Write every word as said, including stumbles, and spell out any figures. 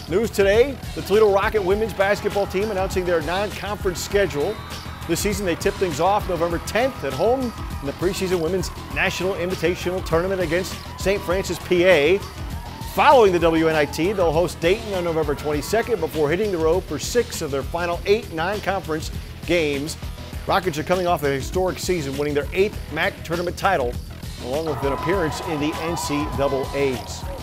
News today, the Toledo Rocket women's basketball team announcing their non-conference schedule. This season they tip things off November tenth at home in the preseason Women's National Invitational Tournament against Saint Francis, P A. Following the W N I T, they'll host Dayton on November twenty-second before hitting the road for six of their final eight non-conference games. Rockets are coming off a historic season, winning their eighth M A C tournament title, along with an appearance in the N C double A's.